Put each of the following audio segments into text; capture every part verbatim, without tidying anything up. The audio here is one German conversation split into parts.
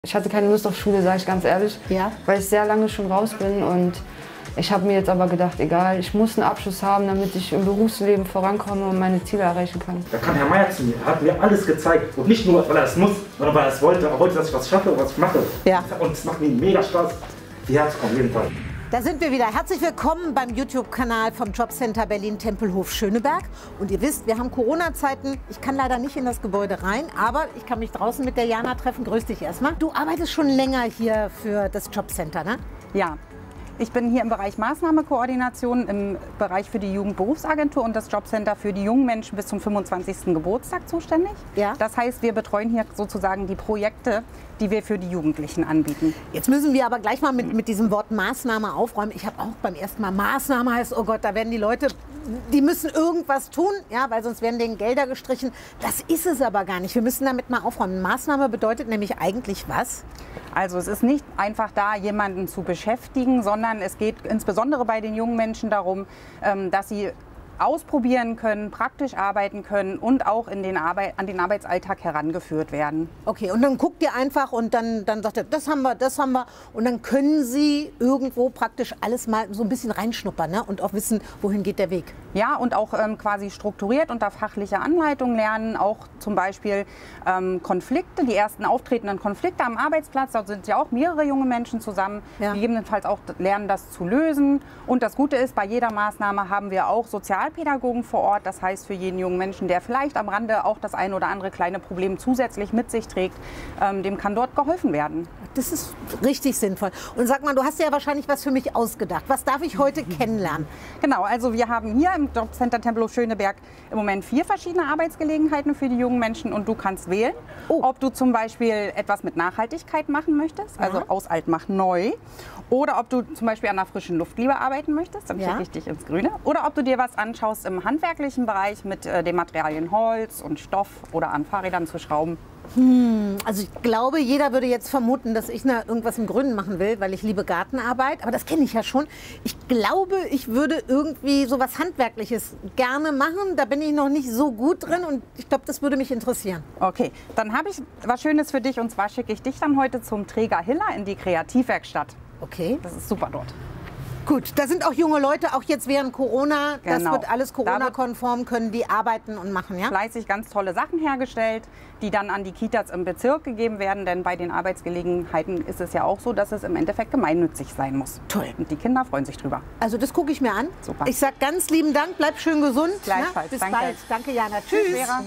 Ich hatte keine Lust auf Schule, sage ich ganz ehrlich, ja. weil ich sehr lange schon raus bin und ich habe mir jetzt aber gedacht, egal, ich muss einen Abschluss haben, damit ich im Berufsleben vorankomme und meine Ziele erreichen kann. Da kam Herr Meier zu mir, er hat mir alles gezeigt und nicht nur, weil er es muss, sondern weil er es wollte. Er wollte, dass ich was schaffe und was ich mache. Ja. Und es macht mir mega Spaß. Die Herz auf jeden Fall. Da sind wir wieder. Herzlich willkommen beim YouTube-Kanal vom Jobcenter Berlin-Tempelhof-Schöneberg. Und ihr wisst, wir haben Corona-Zeiten. Ich kann leider nicht in das Gebäude rein, aber ich kann mich draußen mit der Jana treffen. Grüß dich erstmal. Du arbeitest schon länger hier für das Jobcenter, ne? Ja. Ich bin hier im Bereich Maßnahmenkoordination, im Bereich für die Jugendberufsagentur und das Jobcenter für die jungen Menschen bis zum fünfundzwanzigsten Geburtstag zuständig. Ja. Das heißt, wir betreuen hier sozusagen die Projekte, die wir für die Jugendlichen anbieten. Jetzt müssen wir aber gleich mal mit, mit diesem Wort Maßnahme aufräumen. Ich habe auch beim ersten Mal Maßnahme heißt, oh Gott, da werden die Leute, die müssen irgendwas tun, ja, weil sonst werden denen Gelder gestrichen. Das ist es aber gar nicht. Wir müssen damit mal aufräumen. Maßnahme bedeutet nämlich eigentlich was? Also es ist nicht einfach da, jemanden zu beschäftigen, sondern es geht insbesondere bei den jungen Menschen darum, dass sie ausprobieren können, praktisch arbeiten können und auch in den Arbeit, an den Arbeitsalltag herangeführt werden. Okay, und dann guckt ihr einfach und dann, dann sagt ihr, das haben wir, das haben wir. Und dann können Sie irgendwo praktisch alles mal so ein bisschen reinschnuppern, ne? Und auch wissen, wohin geht der Weg. Ja, und auch ähm, quasi strukturiert unter fachlicher Anleitung lernen, auch zum Beispiel ähm, Konflikte, die ersten auftretenden Konflikte am Arbeitsplatz, dort sind ja auch mehrere junge Menschen zusammen, ja. Gegebenenfalls auch lernen, das zu lösen. Und das Gute ist, bei jeder Maßnahme haben wir auch Sozialpädagogen vor Ort, das heißt für jeden jungen Menschen, der vielleicht am Rande auch das ein oder andere kleine Problem zusätzlich mit sich trägt, ähm, dem kann dort geholfen werden. Das ist richtig sinnvoll. Und sag mal, du hast ja wahrscheinlich was für mich ausgedacht. Was darf ich heute kennenlernen? Genau, also wir haben hier im Jobcenter Tempelhof-Schöneberg im Moment vier verschiedene Arbeitsgelegenheiten für die jungen Menschen und du kannst wählen, oh. ob du zum Beispiel etwas mit Nachhaltigkeit machen möchtest, also ja. aus alt mach neu, oder ob du zum Beispiel an der frischen Luft lieber arbeiten möchtest, dann schicke ja. ich dich ins Grüne, oder ob du dir was anschaust im handwerklichen Bereich mit äh, den Materialien Holz und Stoff oder an Fahrrädern zu schrauben. Hm, also ich glaube, jeder würde jetzt vermuten, dass ich na, irgendwas im Grünen machen will, weil ich liebe Gartenarbeit. Aber das kenne ich ja schon. Ich glaube, ich würde irgendwie so was Handwerkliches gerne machen. Da bin ich noch nicht so gut drin und ich glaube, das würde mich interessieren. Okay, dann habe ich was Schönes für dich und zwar schicke ich dich dann heute zum Träger Hiller in die Kreativwerkstatt. Okay. Das ist super dort. Gut, da sind auch junge Leute, auch jetzt während Corona. Genau. Das wird alles Corona-konform, können die arbeiten und machen, ja? Fleißig ganz tolle Sachen hergestellt, die dann an die Kitas im Bezirk gegeben werden. Denn bei den Arbeitsgelegenheiten ist es ja auch so, dass es im Endeffekt gemeinnützig sein muss. Toll. Und die Kinder freuen sich drüber. Also das gucke ich mir an. Super. Ich sage ganz lieben Dank, bleib schön gesund. Gleichfalls. Bis Danke. bald. Danke, Jana. Tschüss. Tschüss, Vera.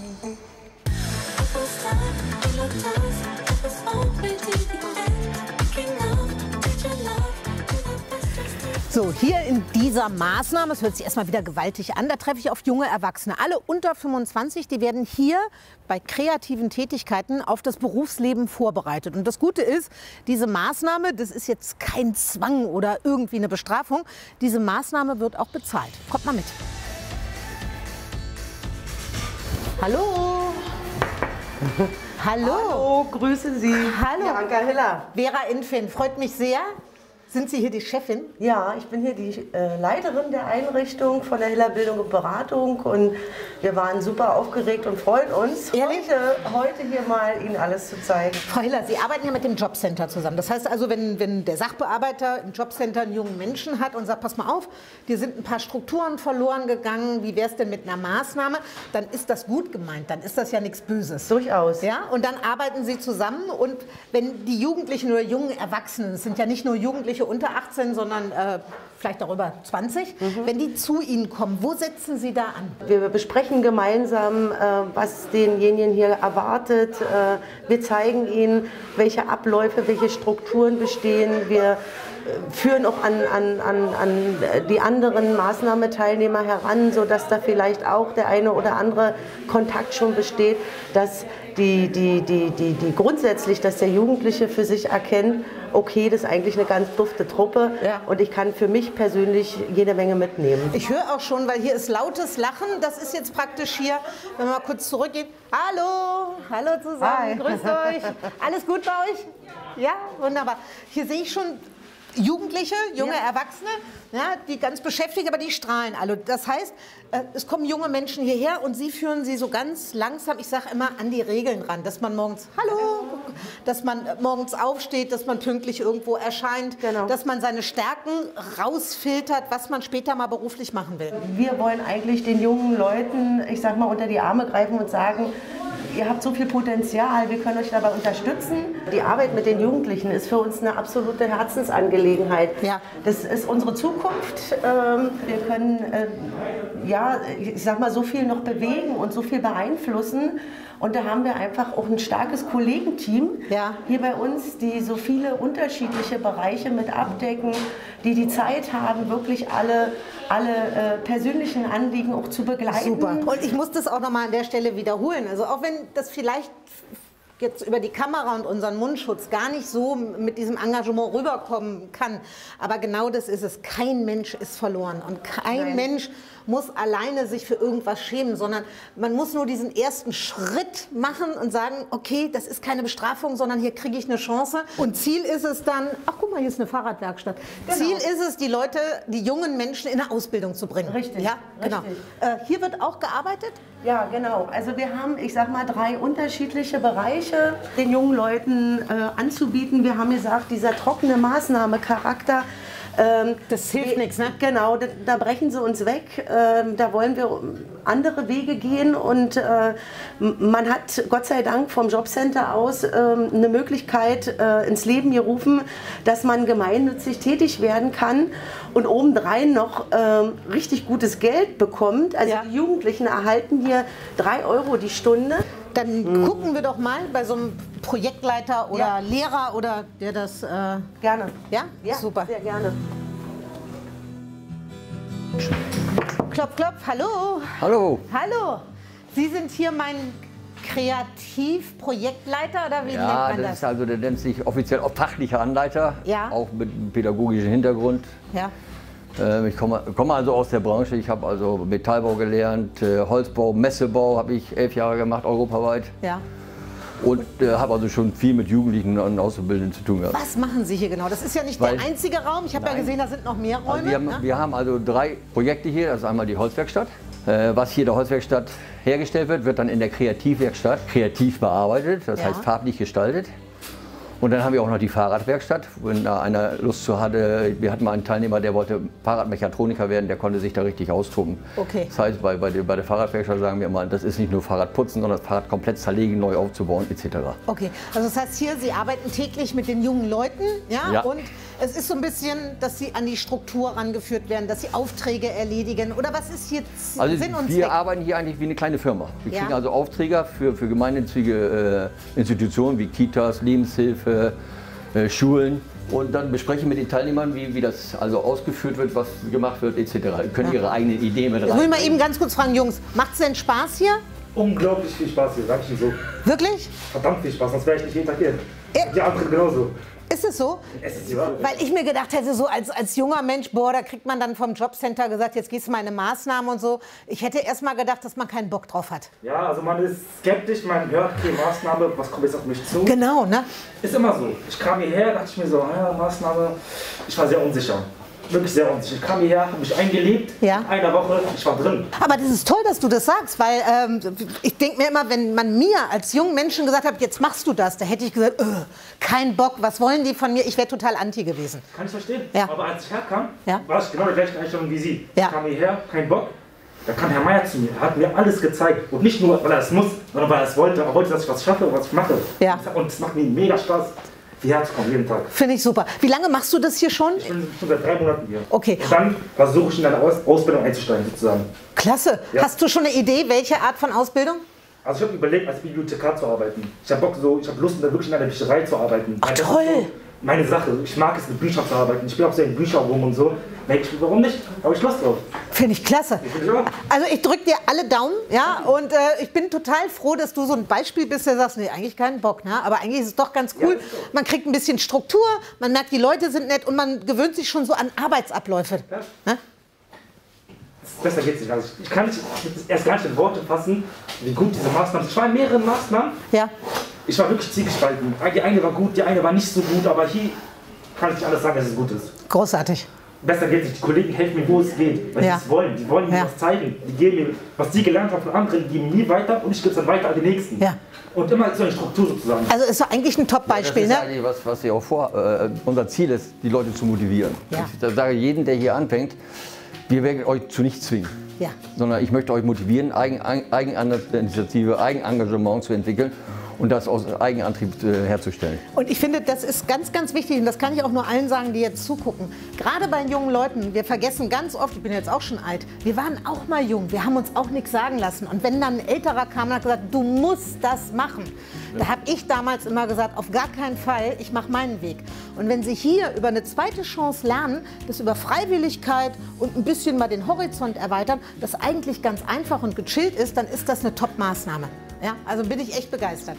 So, hier in dieser Maßnahme, es hört sich erstmal wieder gewaltig an, da treffe ich auf junge Erwachsene. Alle unter fünfundzwanzig, die werden hier bei kreativen Tätigkeiten auf das Berufsleben vorbereitet. Und das Gute ist, diese Maßnahme, das ist jetzt kein Zwang oder irgendwie eine Bestrafung, diese Maßnahme wird auch bezahlt. Kommt mal mit. Hallo. Hallo. Hallo, grüße Sie. Hallo. Bianca Hiller. Vera Infin, freut mich sehr. Sind Sie hier die Chefin? Ja, ich bin hier die äh, Leiterin der Einrichtung von der Hiller Bildung und Beratung und wir waren super aufgeregt und freuen uns, heute, heute hier mal Ihnen alles zu zeigen. Frau Hiller, Sie arbeiten ja mit dem Jobcenter zusammen. Das heißt also, wenn, wenn der Sachbearbeiter im Jobcenter einen jungen Menschen hat und sagt, pass mal auf, dir sind ein paar Strukturen verloren gegangen, wie wäre es denn mit einer Maßnahme, dann ist das gut gemeint, dann ist das ja nichts Böses. Durchaus. Ja? Und dann arbeiten Sie zusammen und wenn die Jugendlichen oder jungen Erwachsenen, es sind ja nicht nur Jugendliche unter achtzehn, sondern äh, vielleicht auch über zwanzig, mhm. wenn die zu Ihnen kommen, wo setzen Sie da an? Wir besprechen gemeinsam, äh, was denjenigen hier erwartet. Äh, wir zeigen ihnen, welche Abläufe, welche Strukturen bestehen. Wir führen auch an, an, an, an die anderen Maßnahmeteilnehmer heran, sodass da vielleicht auch der eine oder andere Kontakt schon besteht, dass die, die, die, die, die grundsätzlich, dass der Jugendliche für sich erkennt, okay, das ist eigentlich eine ganz dufte Truppe ja. und ich kann für mich persönlich jede Menge mitnehmen. Ich höre auch schon, weil hier ist lautes Lachen, das ist jetzt praktisch hier, wenn wir mal kurz zurückgehen. Hallo, hallo zusammen, Hi. Grüßt euch. Alles gut bei euch? Ja, wunderbar. Hier sehe ich schon Jugendliche, junge Ja. Erwachsene, ja, die ganz beschäftigt, aber die strahlen alle. Das heißt, äh, es kommen junge Menschen hierher und Sie führen sie so ganz langsam, ich sage immer, an die Regeln ran, dass man morgens, hallo, dass man morgens aufsteht, dass man pünktlich irgendwo erscheint, Genau. dass man seine Stärken rausfiltert, was man später mal beruflich machen will. Wir wollen eigentlich den jungen Leuten, ich sag mal, unter die Arme greifen und sagen, ihr habt so viel Potenzial, wir können euch dabei unterstützen. Die Arbeit mit den Jugendlichen ist für uns eine absolute Herzensangelegenheit. Ja. Das ist unsere Zukunft. Ähm, Wir können, äh, ja, ich sag mal, so viel noch bewegen und so viel beeinflussen. Und da haben wir einfach auch ein starkes Kollegenteam Ja. hier bei uns, die so viele unterschiedliche Bereiche mit abdecken, die die Zeit haben, wirklich alle, alle äh, persönlichen Anliegen auch zu begleiten. Super. Und ich muss das auch noch mal an der Stelle wiederholen. Also auch wenn das vielleicht jetzt über die Kamera und unseren Mundschutz gar nicht so mit diesem Engagement rüberkommen kann. Aber genau das ist es. Kein Mensch ist verloren und kein Nein. Mensch muss alleine sich für irgendwas schämen, sondern man muss nur diesen ersten Schritt machen und sagen, okay, das ist keine Bestrafung, sondern hier kriege ich eine Chance. Und Ziel ist es dann, ach guck mal, hier ist eine Fahrradwerkstatt. Genau. Ziel ist es, die Leute, die jungen Menschen in eine Ausbildung zu bringen. Richtig, Ja, genau. richtig. Äh, hier wird auch gearbeitet? Ja, genau. Also wir haben, ich sag mal, drei unterschiedliche Bereiche den jungen Leuten äh, anzubieten. Wir haben gesagt, dieser trockene Maßnahmecharakter, ähm, Das hilft nichts, ne? Genau, da, da brechen sie uns weg. Ähm, da wollen wir andere Wege gehen und äh, man hat Gott sei Dank vom Jobcenter aus ähm, eine Möglichkeit äh, ins Leben gerufen, dass man gemeinnützig tätig werden kann und obendrein noch ähm, richtig gutes Geld bekommt. Also Ja. die Jugendlichen erhalten hier drei Euro die Stunde. Dann gucken wir doch mal bei so einem Projektleiter oder Ja. Lehrer oder der das, äh, Gerne. ja? Ja, Super. sehr gerne. Klopf, klopf, hallo. Hallo. Hallo. Sie sind hier mein Kreativprojektleiter oder wie nennt Ja, man das das? ist also, der nennt sich offiziell auch fachlicher Anleiter, Ja. auch mit einem pädagogischen Hintergrund. Ja. Ähm, Ich komme, komme also aus der Branche, ich habe also Metallbau gelernt, äh, Holzbau, Messebau habe ich elf Jahre gemacht, europaweit. Ja. Und äh, habe also schon viel mit Jugendlichen und Auszubildenden zu tun gehabt. Was machen Sie hier genau? Das ist ja nicht Weil- der einzige Raum. Ich habe ja Nein. gesehen, da sind noch mehr Räume. Also wir, haben, ne? wir haben also drei Projekte hier. Das ist einmal die Holzwerkstatt. Äh, was hier in der Holzwerkstatt hergestellt wird, wird dann in der Kreativwerkstatt kreativ bearbeitet, das Ja. heißt farblich gestaltet. Und dann haben wir auch noch die Fahrradwerkstatt, wenn da einer Lust zu hatte. Wir hatten mal einen Teilnehmer, der wollte Fahrradmechatroniker werden, der konnte sich da richtig austoben. Okay. Das heißt, bei, bei, der, bei der Fahrradwerkstatt sagen wir immer, das ist nicht nur Fahrradputzen, sondern das Fahrrad komplett zerlegen, neu aufzubauen et cetera. Okay, also das heißt hier, Sie arbeiten täglich mit den jungen Leuten, ja? Ja. Und es ist so ein bisschen, dass Sie an die Struktur rangeführt werden, dass Sie Aufträge erledigen. Oder was ist hier Z- Also Sinn und wir Zweck? arbeiten hier eigentlich wie eine kleine Firma. Wir Ja. kriegen also Aufträge für, für gemeinnützige äh, Institutionen wie Kitas, Lebenshilfe, äh, Schulen. Und dann besprechen wir mit den Teilnehmern, wie, wie das also ausgeführt wird, was gemacht wird et cetera. Die können ihre eigenen Ideen mit Jetzt muss ich mal rein. eben ganz kurz fragen, Jungs, macht es denn Spaß hier? Unglaublich viel Spaß hier, sag ich Ihnen so. Wirklich? Verdammt viel Spaß, sonst wäre ich nicht jeden Tag hier. Ja. Die anderen genauso. Ist es so? Es ist die Wahrheit. Weil ich mir gedacht hätte, so als, als junger Mensch, boah, da kriegt man dann vom Jobcenter gesagt, jetzt gehst du mal in eine Maßnahme und so. Ich hätte erst mal gedacht, dass man keinen Bock drauf hat. Ja, also man ist skeptisch, man hört, okay, Maßnahme, was kommt jetzt auf mich zu? Genau, ne? Ist immer so. Ich kam hierher, dachte ich mir so, ja, Maßnahme. Ich war sehr unsicher. Wirklich sehr unsicher. Ich kam hierher, habe mich eingelebt. Ja. In einer Woche, ich war drin. Aber das ist toll, dass du das sagst, weil ähm, ich denke mir immer, wenn man mir als jungen Menschen gesagt hat, jetzt machst du das, da hätte ich gesagt, äh, kein Bock, was wollen die von mir? Ich wäre total anti gewesen. Kann ich verstehen. Ja. Aber als ich herkam, Ja. war ich genau der gleichen Einstellung wie Sie. Ja. Ich kam hierher, kein Bock. Da kam Herr Meier zu mir, er hat mir alles gezeigt. Und nicht nur, weil er es muss, sondern weil er es wollte. Er wollte, dass ich was schaffe und was ich mache. Ja. Und es macht mir mega Spaß, hierher zu kommen, jeden Tag. Finde ich super. Wie lange machst du das hier schon? Ich bin schon seit drei Monaten hier. Okay. Und dann versuche ich in eine Aus Ausbildung einzusteigen, sozusagen. Klasse. Ja. Hast du schon eine Idee, welche Art von Ausbildung? Also ich habe überlegt, als Bibliothekar zu arbeiten. Ich habe Bock, so, ich habe Lust, wirklich in einer Bücherei zu arbeiten. Ach, Weil das toll. ist so meine Sache. Ich mag es, mit Büchern zu arbeiten. Ich bin auch sehr in Bücherwurm und so. Denke ich, warum nicht? Da habe ich Lust drauf. Finde ich klasse. Finde ich auch. Also ich drücke dir alle Daumen, ja, und äh, ich bin total froh, dass du so ein Beispiel bist, der sagst, nee, eigentlich keinen Bock, ne? Aber eigentlich ist es doch ganz cool. Ja, ist so. Man kriegt ein bisschen Struktur, man merkt, die Leute sind nett und man gewöhnt sich schon so an Arbeitsabläufe. Ja. Ne? Besser geht's nicht. Also ich, ich kann nicht, erst gar nicht in Worte fassen, wie gut diese Maßnahmen sind. Ich war in mehreren Maßnahmen. Ja. Ich war wirklich zwiegespalten. Die eine war gut, die eine war nicht so gut, aber hier, kann ich nicht alles sagen, dass es gut ist. Großartig. Besser geht es nicht. Die Kollegen helfen mir, wo es geht, weil Ja. sie es wollen. Die wollen mir Ja. was zeigen. Die geben mir, was die gelernt haben von anderen, die geben mir weiter und ich gebe es dann weiter an die Nächsten. Ja. Und immer so eine Struktur sozusagen. Also ist doch eigentlich ein Top-Beispiel, Das ist ne? eigentlich was, was ich auch vor. Äh, unser Ziel ist, die Leute zu motivieren. Ja. Ich sage jedem, der hier anfängt, wir werden euch zu nichts zwingen. Ja. Sondern ich möchte euch motivieren, Eigen, Eigeninitiative, Eigenengagement zu entwickeln und das aus Eigenantrieb äh, herzustellen. Und ich finde, das ist ganz, ganz wichtig und das kann ich auch nur allen sagen, die jetzt zugucken. Gerade bei jungen Leuten, wir vergessen ganz oft, ich bin jetzt auch schon alt, wir waren auch mal jung, wir haben uns auch nichts sagen lassen. Und wenn dann ein Älterer kam und hat gesagt, du musst das machen, ja. Da habe ich damals immer gesagt, auf gar keinen Fall, ich mache meinen Weg. Und wenn Sie hier über eine zweite Chance lernen, das über Freiwilligkeit und ein bisschen mal den Horizont erweitern, das eigentlich ganz einfach und gechillt ist, dann ist das eine Top-Maßnahme. Ja, also bin ich echt begeistert.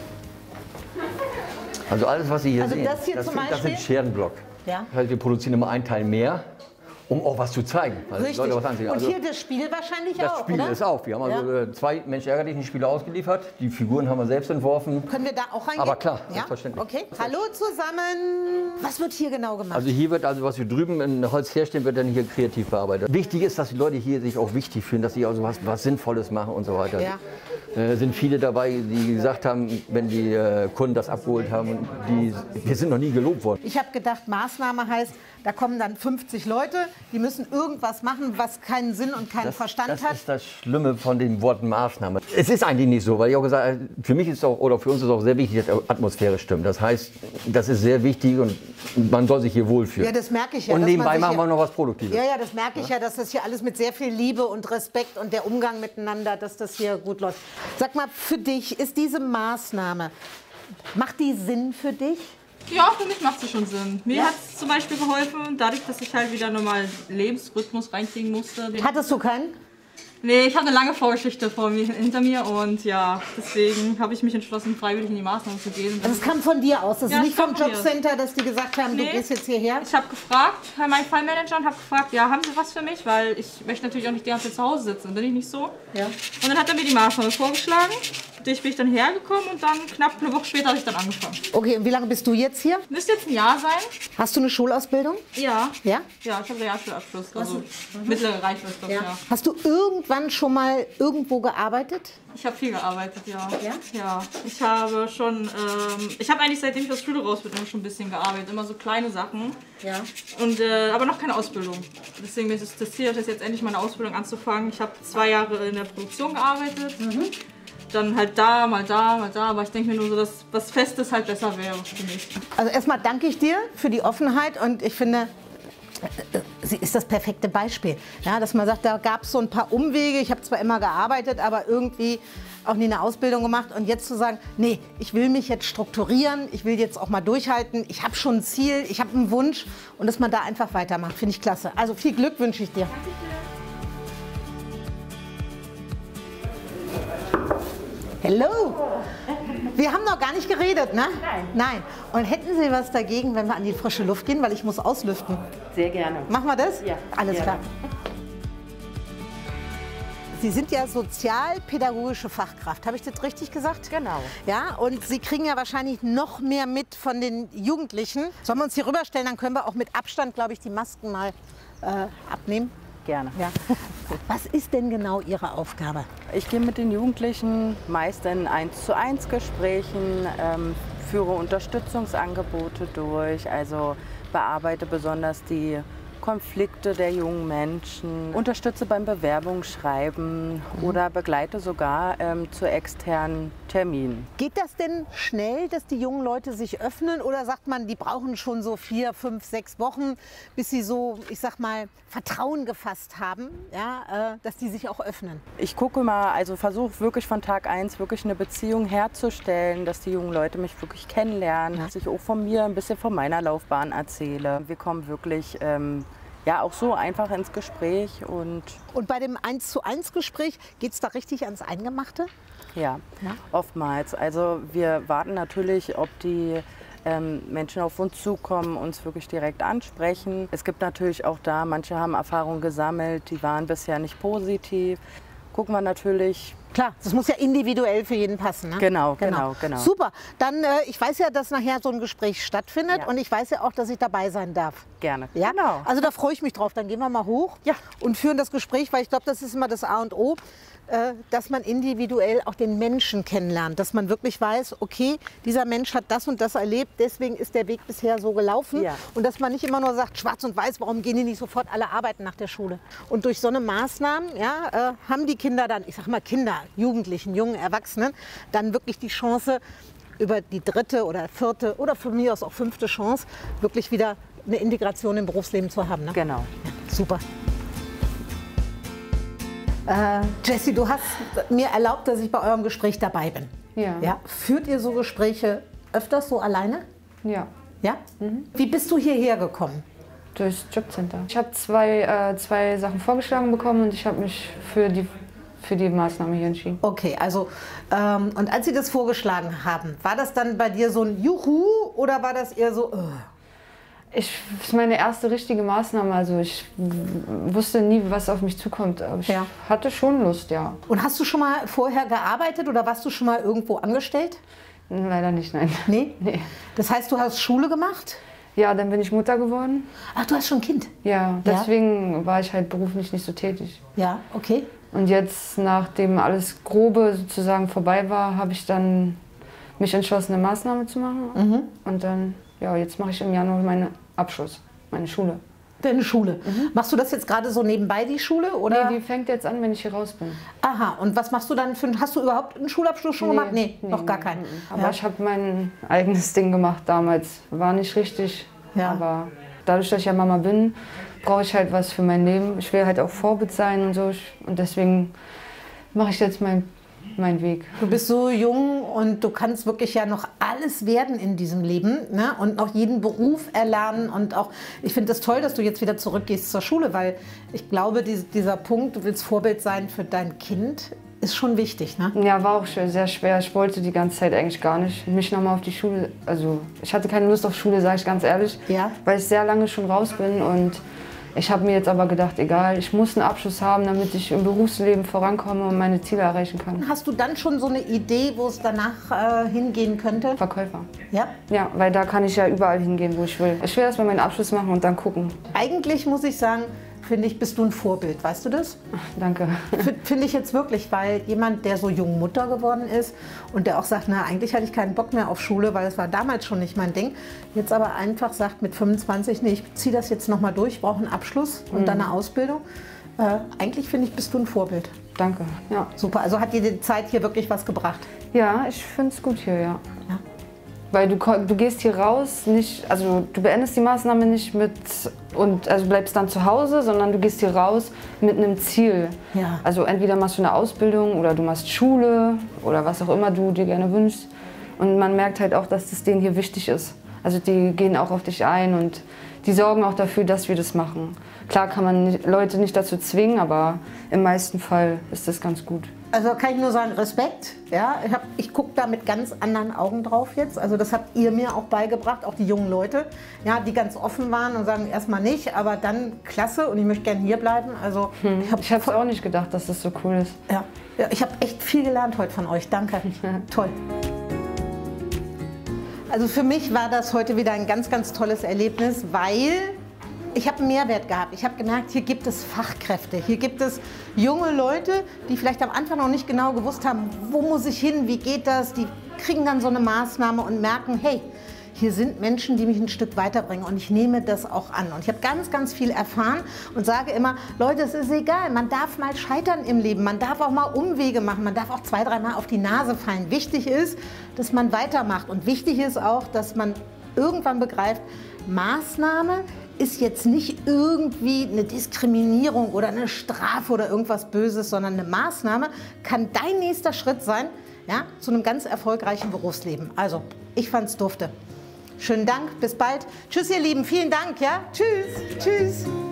Also alles, was Sie hier Also sehen, das hier zum das Beispiel? sind Scherenblock. Ja. Das heißt, wir produzieren immer einen Teil mehr, um auch was zu zeigen. Also Richtig. Leute was ansehen. Und Also hier das Spiel wahrscheinlich das auch, Spiel oder? ist auch. Wir haben also Ja. äh, zwei Mensch ärgerlichen Spiele ausgeliefert. Die Figuren haben wir selbst entworfen. Können wir da auch reingehen? Aber klar, ja? selbstverständlich. Okay. Hallo zusammen. Was wird hier genau gemacht? Also hier wird also, was wir drüben in Holz herstellen, wird dann hier kreativ bearbeitet. Wichtig ist, dass die Leute hier sich auch wichtig fühlen, dass sie also was, was Sinnvolles machen und so weiter. Ja. Äh, sind viele dabei, die gesagt haben, wenn die äh, Kunden das abgeholt haben, und die, wir sind noch nie gelobt worden. Ich habe gedacht, Maßnahme heißt, da kommen dann fünfzig Leute, die müssen irgendwas machen, was keinen Sinn und keinen Das, Verstand das hat. ist das Schlimme von den Worten Maßnahme. Es ist eigentlich nicht so, weil ich auch gesagt habe, für mich ist auch, oder für uns ist auch sehr wichtig, dass die Atmosphäre stimmt. Das heißt, das ist sehr wichtig und man soll sich hier wohlfühlen. Ja, das merke ich ja. Und dass man nebenbei sich machen wir hier- noch was Produktives. Ja, ja, das merke ich ja, dass das hier alles mit sehr viel Liebe und Respekt und der Umgang miteinander, dass das hier gut läuft. Sag mal, für dich ist diese Maßnahme, macht die Sinn für dich? Ja, für mich macht sie schon Sinn. Mir Ja? hat es zum Beispiel geholfen, dadurch, dass ich halt wieder normal Lebensrhythmus reinkriegen musste. Den Hattest du keinen? Nee, ich habe eine lange Vorgeschichte vor mir, hinter mir und ja, deswegen habe ich mich entschlossen, freiwillig in die Maßnahmen zu gehen. Also es kam von dir aus, das Ja, ist nicht es kam vom von mir. Jobcenter, dass die gesagt haben, du Nee. gehst jetzt hierher? Ich habe gefragt, bei meinem Fallmanager und habe gefragt, ja, haben Sie was für mich? Weil ich möchte natürlich auch nicht die ganze Zeit zu Hause sitzen, bin ich nicht so. Ja. Und dann hat er mir die Maßnahme vorgeschlagen, durch bin ich dann hergekommen und dann knapp eine Woche später habe ich dann angefangen. Okay, und wie lange bist du jetzt hier? Müsste jetzt ein Jahr sein. Hast du eine Schulausbildung? Ja. Ja? Ja, ich habe Realschulabschluss, also mittlere Reife ist das, ja. ja. Hast du irgendwann schon mal irgendwo gearbeitet? Ich habe viel gearbeitet, ja. Ja? Ja. Ich habe schon, ähm, ich habe eigentlich seitdem ich aus Schule raus bin immer schon ein bisschen gearbeitet, immer so kleine Sachen. Ja. Und, äh, aber noch keine Ausbildung. Deswegen ist es das Ziel, das jetzt endlich meine Ausbildung anzufangen. Ich habe zwei Jahre in der Produktion gearbeitet. Mhm. Dann halt da, mal da, mal da. Aber ich denke mir nur so, dass was Festes halt besser wäre für mich. Also erstmal danke ich dir für die Offenheit und ich finde, sie ist das perfekte Beispiel. Ja, dass man sagt, da gab es so ein paar Umwege. Ich habe zwar immer gearbeitet, aber irgendwie auch nie eine Ausbildung gemacht. Und jetzt zu sagen, nee, ich will mich jetzt strukturieren, ich will jetzt auch mal durchhalten. Ich habe schon ein Ziel, ich habe einen Wunsch und dass man da einfach weitermacht, finde ich klasse. Also viel Glück wünsche ich dir. Hallo! Wir haben noch gar nicht geredet, ne? Nein. Nein. Und hätten Sie was dagegen, wenn wir an die frische Luft gehen, weil ich muss auslüften? Sehr gerne. Machen wir das? Ja, Alles gerne. klar. Sie sind ja sozialpädagogische Fachkraft, habe ich das richtig gesagt? Genau. Ja, und Sie kriegen ja wahrscheinlich noch mehr mit von den Jugendlichen. Sollen wir uns hier rüberstellen, dann können wir auch mit Abstand, glaube ich, die Masken mal äh, abnehmen. Gerne. Ja. Was ist denn genau Ihre Aufgabe? Ich gehe mit den Jugendlichen meist in eins zu eins Gesprächen, ähm, führe Unterstützungsangebote durch, also bearbeite besonders die Konflikte der jungen Menschen, unterstütze beim Bewerbungsschreiben oder begleite sogar ähm, zu externen Terminen. Geht das denn schnell, dass die jungen Leute sich öffnen oder sagt man, die brauchen schon so vier, fünf, sechs Wochen, bis sie so, ich sag mal, Vertrauen gefasst haben, ja, äh, dass die sich auch öffnen? Ich gucke mal, also versuche wirklich von Tag eins wirklich eine Beziehung herzustellen, dass die jungen Leute mich wirklich kennenlernen, Ja. dass ich auch von mir ein bisschen von meiner Laufbahn erzähle. Wir kommen wirklich ähm, ja auch so einfach ins Gespräch und Und bei dem eins zu eins Gespräch, geht es da richtig ans Eingemachte? ja, Ja. oftmals. Also wir warten natürlich, ob die ähm, Menschen auf uns zukommen, uns wirklich direkt ansprechen. Es gibt natürlich auch da, manche haben Erfahrungen gesammelt, die waren bisher nicht positiv. gucken wir natürlich. Klar, das muss ja individuell für jeden passen. Ne? Genau, genau, genau. Super. Dann, äh, ich weiß ja, dass nachher so ein Gespräch stattfindet Ja. und ich weiß ja auch, dass ich dabei sein darf. Gerne. Ja? Genau. Also da freue ich mich drauf. Dann gehen wir mal hoch Ja. und führen das Gespräch, weil ich glaube, das ist immer das A und O, äh, dass man individuell auch den Menschen kennenlernt. Dass man wirklich weiß, okay, dieser Mensch hat das und das erlebt, deswegen ist der Weg bisher so gelaufen. Ja. Und dass man nicht immer nur sagt, schwarz und weiß, warum gehen die nicht sofort alle arbeiten nach der Schule? Und durch so eine Maßnahmen ja, äh, haben die Kinder dann, ich sag mal Kinder, Jugendlichen, jungen Erwachsenen, dann wirklich die Chance, über die dritte oder vierte oder von mir aus auch fünfte Chance, wirklich wieder eine Integration im Berufsleben zu haben. Ne? Genau. Ja, super. Äh, Jessie, du hast mir erlaubt, dass ich bei eurem Gespräch dabei bin. Ja. Ja? Führt ihr so Gespräche öfters so alleine? Ja. Ja? Mhm. Wie bist du hierher gekommen? Durchs Jobcenter. Ich habe zwei, äh, zwei Sachen vorgeschlagen bekommen und ich habe mich für die, für die Maßnahme hier entschieden. Okay, also ähm, und als Sie das vorgeschlagen haben, war das dann bei dir so ein Juhu oder war das eher so? Uh? Ich, das ist meine erste richtige Maßnahme. Also ich wusste nie, was auf mich zukommt. Aber ich Ja. hatte schon Lust, ja. Und hast du schon mal vorher gearbeitet oder warst du schon mal irgendwo angestellt? Leider nicht, nein. Nee? Nee. Das heißt, du hast Schule gemacht? Ja, dann bin ich Mutter geworden. Ach, du hast schon ein Kind? Ja, deswegen war ich halt beruflich nicht so tätig. Ja, okay. Und jetzt, nachdem alles Grobe sozusagen vorbei war, habe ich dann mich entschlossen, eine Maßnahme zu machen. Mhm. Und dann, ja, jetzt mache ich im Januar meinen Abschluss, meine Schule. Deine Schule. Mhm. Machst du das jetzt gerade so nebenbei, die Schule? Oder? Nee, die fängt jetzt an, wenn ich hier raus bin. Aha, und was machst du dann für, hast du überhaupt einen Schulabschluss schon gemacht? Nee, noch gar nee, keinen. nee. Aber Ja. ich habe mein eigenes Ding gemacht damals. War nicht richtig, Ja. aber dadurch, dass ich ja Mama bin, brauche ich halt was für mein Leben. Ich will halt auch Vorbild sein und so. Und deswegen mache ich jetzt meinen mein Weg. Du bist so jung und du kannst wirklich ja noch alles werden in diesem Leben, ne? Und noch jeden Beruf erlernen. Und auch, ich finde es das toll, dass du jetzt wieder zurückgehst zur Schule, weil ich glaube, die, dieser Punkt, du willst Vorbild sein für dein Kind, ist schon wichtig. Ne? Ja, war auch sehr schwer. Ich wollte die ganze Zeit eigentlich gar nicht mich nochmal auf die Schule, also ich hatte keine Lust auf Schule, sage ich ganz ehrlich, ja. weil ich sehr lange schon raus bin und ich habe mir jetzt aber gedacht, egal, ich muss einen Abschluss haben, damit ich im Berufsleben vorankomme und meine Ziele erreichen kann. Hast du dann schon so eine Idee, wo es danach äh, hingehen könnte? Verkäufer. Ja? Ja, weil da kann ich ja überall hingehen, wo ich will. Ich will erstmal meinen Abschluss machen und dann gucken. Eigentlich muss ich sagen, finde ich, bist du ein Vorbild, weißt du das? Danke. Finde ich jetzt wirklich, weil jemand, der so jung Mutter geworden ist und der auch sagt, na eigentlich hatte ich keinen Bock mehr auf Schule, weil es war damals schon nicht mein Ding, jetzt aber einfach sagt mit fünfundzwanzig, nee, ich ziehe das jetzt nochmal durch, ich brauche einen Abschluss und mhm. dann eine Ausbildung. Äh, eigentlich finde ich, bist du ein Vorbild. Danke. Ja. Super, also hat dir die Zeit hier wirklich was gebracht? Ja, ich finde es gut hier, ja. ja. Weil du, du gehst hier raus, nicht, also du beendest die Maßnahme nicht mit und also bleibst dann zu Hause, sondern du gehst hier raus mit einem Ziel. Ja. Also entweder machst du eine Ausbildung oder du machst Schule oder was auch immer du dir gerne wünschst. Und man merkt halt auch, dass das denen hier wichtig ist. Also die gehen auch auf dich ein und die sorgen auch dafür, dass wir das machen. Klar kann man nicht, Leute nicht dazu zwingen, aber im meisten Fall ist das ganz gut. Also kann ich nur sagen, Respekt. Ja, ich hab, ich gucke da mit ganz anderen Augen drauf jetzt. Also das habt ihr mir auch beigebracht, auch die jungen Leute, ja, die ganz offen waren und sagen erstmal nicht, aber dann klasse und ich möchte gerne hier bleiben. Also hm. Ich habe ich hab's auch nicht gedacht, dass das so cool ist. Ja, ja ich habe echt viel gelernt heute von euch. Danke. Toll. Also für mich war das heute wieder ein ganz, ganz tolles Erlebnis, weil ich habe einen Mehrwert gehabt. Ich habe gemerkt, hier gibt es Fachkräfte, hier gibt es junge Leute, die vielleicht am Anfang noch nicht genau gewusst haben, wo muss ich hin, wie geht das. Die kriegen dann so eine Maßnahme und merken, hey, hier sind Menschen, die mich ein Stück weiterbringen und ich nehme das auch an. Und ich habe ganz, ganz viel erfahren und sage immer, Leute, es ist egal, man darf mal scheitern im Leben, man darf auch mal Umwege machen, man darf auch zwei, dreimal auf die Nase fallen. Wichtig ist, dass man weitermacht und wichtig ist auch, dass man irgendwann begreift, Maßnahme ist jetzt nicht irgendwie eine Diskriminierung oder eine Strafe oder irgendwas Böses, sondern eine Maßnahme kann dein nächster Schritt sein, ja, zu einem ganz erfolgreichen Berufsleben. Also, ich fand's dufte. Schönen Dank, bis bald. Tschüss, ihr Lieben, vielen Dank, ja? Tschüss, tschüss.